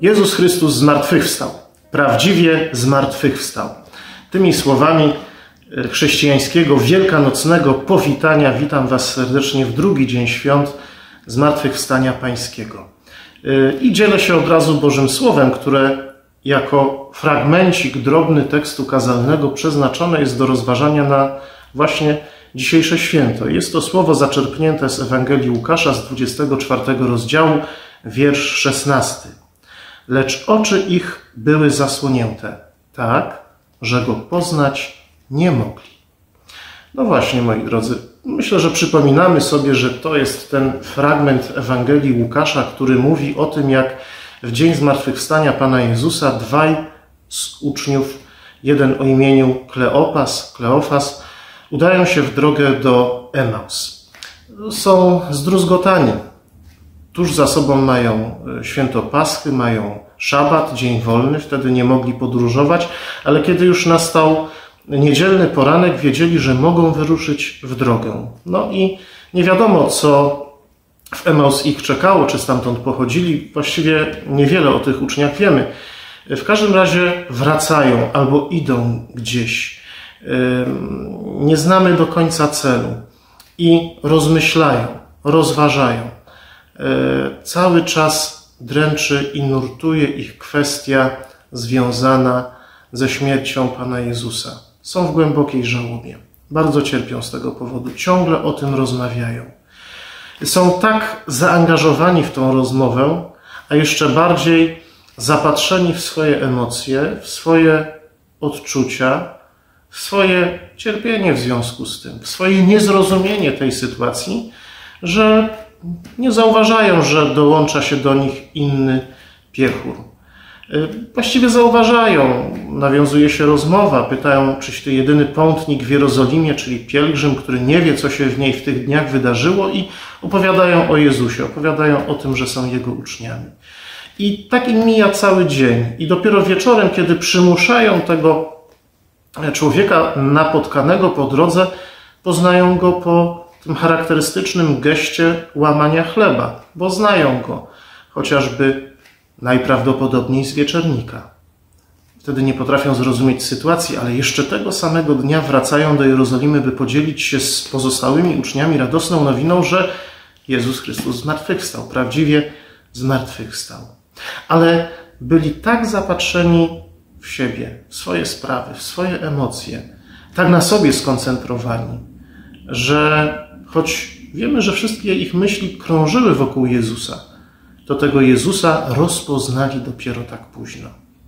Jezus Chrystus zmartwychwstał. Prawdziwie zmartwychwstał. Tymi słowami chrześcijańskiego wielkanocnego powitania witam Was serdecznie w drugi dzień świąt Zmartwychwstania Pańskiego. I dzielę się od razu Bożym Słowem, które jako fragmencik drobny tekstu kazalnego przeznaczone jest do rozważania na właśnie dzisiejsze święto. Jest to słowo zaczerpnięte z Ewangelii Łukasza z 24 rozdziału, wiersz 16. Lecz oczy ich były zasłonięte, tak, że go poznać nie mogli. No właśnie, moi drodzy, myślę, że przypominamy sobie, że to jest ten fragment Ewangelii Łukasza, który mówi o tym, jak w dzień zmartwychwstania Pana Jezusa dwaj z uczniów, jeden o imieniu Kleofas, udają się w drogę do Emaus. Są zdruzgotani. Tuż za sobą mają święto Paschy, mają szabat, dzień wolny, wtedy nie mogli podróżować, ale kiedy już nastał niedzielny poranek, wiedzieli, że mogą wyruszyć w drogę. No i nie wiadomo, co w Emaus ich czekało, czy stamtąd pochodzili. Właściwie niewiele o tych uczniach wiemy. W każdym razie wracają albo idą gdzieś. Nie znamy do końca celu i rozmyślają, rozważają. Cały czas dręczy i nurtuje ich kwestia związana ze śmiercią Pana Jezusa. Są w głębokiej żałobie. Bardzo cierpią z tego powodu. Ciągle o tym rozmawiają. Są tak zaangażowani w tą rozmowę, a jeszcze bardziej zapatrzeni w swoje emocje, w swoje odczucia, w swoje cierpienie w związku z tym, w swoje niezrozumienie tej sytuacji, że nie zauważają, że dołącza się do nich inny piechur. Właściwie zauważają, nawiązuje się rozmowa, pytają, czyś ty jedyny pątnik w Jerozolimie, czyli pielgrzym, który nie wie, co się w niej w tych dniach wydarzyło, i opowiadają o Jezusie, opowiadają o tym, że są Jego uczniami. I tak im mija cały dzień. I dopiero wieczorem, kiedy przymuszają tego człowieka napotkanego po drodze, poznają go po tym charakterystycznym geście łamania chleba, bo znają go, chociażby najprawdopodobniej z wieczernika. Wtedy nie potrafią zrozumieć sytuacji, ale jeszcze tego samego dnia wracają do Jerozolimy, by podzielić się z pozostałymi uczniami radosną nowiną, że Jezus Chrystus zmartwychwstał, prawdziwie zmartwychwstał. Ale byli tak zapatrzeni w siebie, w swoje sprawy, w swoje emocje, tak na sobie skoncentrowani, że choć wiemy, że wszystkie ich myśli krążyły wokół Jezusa, to tego Jezusa rozpoznali dopiero tak późno.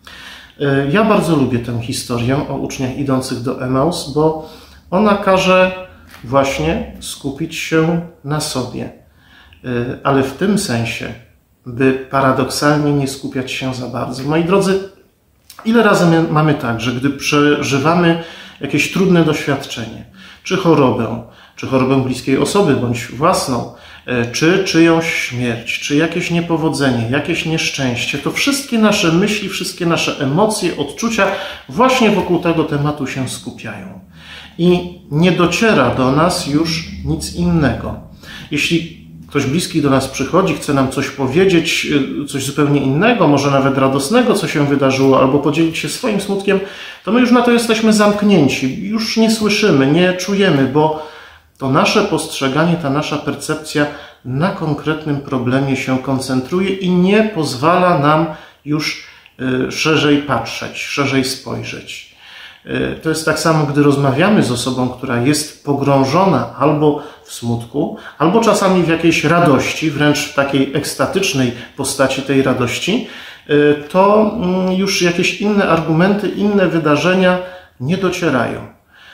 Ja bardzo lubię tę historię o uczniach idących do Emaus, bo ona każe właśnie skupić się na sobie, ale w tym sensie, by paradoksalnie nie skupiać się za bardzo. Moi drodzy, ile razy mamy tak, że gdy przeżywamy jakieś trudne doświadczenie, czy chorobę bliskiej osoby, bądź własną, czy czyjąś śmierć, czy jakieś niepowodzenie, jakieś nieszczęście, to wszystkie nasze myśli, wszystkie nasze emocje, odczucia właśnie wokół tego tematu się skupiają. I nie dociera do nas już nic innego. Jeśli ktoś bliski do nas przychodzi, chce nam coś powiedzieć, coś zupełnie innego, może nawet radosnego, co się wydarzyło, albo podzielić się swoim smutkiem, to my już na to jesteśmy zamknięci, już nie słyszymy, nie czujemy, bo to nasze postrzeganie, ta nasza percepcja na konkretnym problemie się koncentruje i nie pozwala nam już szerzej patrzeć, szerzej spojrzeć. To jest tak samo, gdy rozmawiamy z osobą, która jest pogrążona albo w smutku, albo czasami w jakiejś radości, wręcz w takiej ekstatycznej postaci tej radości, to już jakieś inne argumenty, inne wydarzenia nie docierają.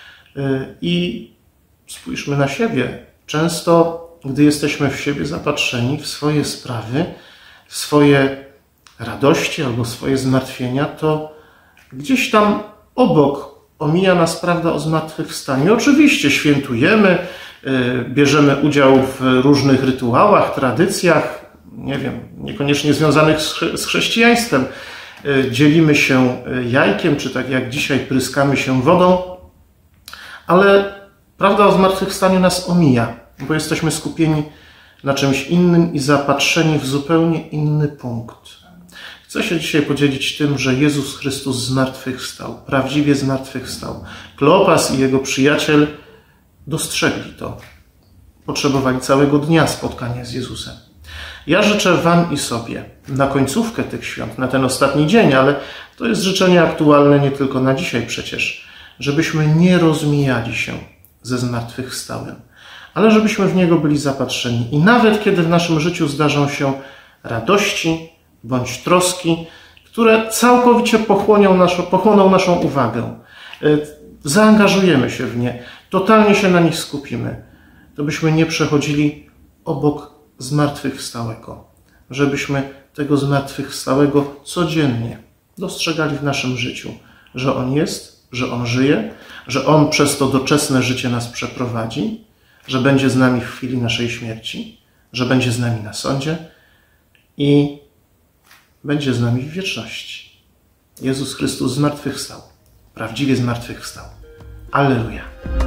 I spójrzmy na siebie. Często, gdy jesteśmy w siebie zapatrzeni, w swoje sprawy, w swoje radości albo swoje zmartwienia, to gdzieś tam obok omija nas prawda o zmartwychwstaniu. Oczywiście świętujemy, bierzemy udział w różnych rytuałach, tradycjach, nie wiem, niekoniecznie związanych z chrześcijaństwem. Dzielimy się jajkiem, czy tak jak dzisiaj pryskamy się wodą, ale prawda o zmartwychwstaniu nas omija, bo jesteśmy skupieni na czymś innym i zapatrzeni w zupełnie inny punkt. Chcę się dzisiaj podzielić tym, że Jezus Chrystus zmartwychwstał, prawdziwie zmartwychwstał. Kleopas i jego przyjaciel dostrzegli to. Potrzebowali całego dnia spotkania z Jezusem. Ja życzę wam i sobie na końcówkę tych świąt, na ten ostatni dzień, ale to jest życzenie aktualne nie tylko na dzisiaj przecież, żebyśmy nie rozmijali się ze zmartwychwstałym, ale żebyśmy w Niego byli zapatrzeni. I nawet kiedy w naszym życiu zdarzą się radości bądź troski, które całkowicie pochłoną naszą uwagę, zaangażujemy się w nie, totalnie się na nich skupimy, to byśmy nie przechodzili obok zmartwychwstałego, żebyśmy tego zmartwychwstałego codziennie dostrzegali w naszym życiu, że On jest, że On żyje, że On przez to doczesne życie nas przeprowadzi, że będzie z nami w chwili naszej śmierci, że będzie z nami na sądzie i będzie z nami w wieczności. Jezus Chrystus zmartwychwstał, prawdziwie zmartwychwstał. Alleluja.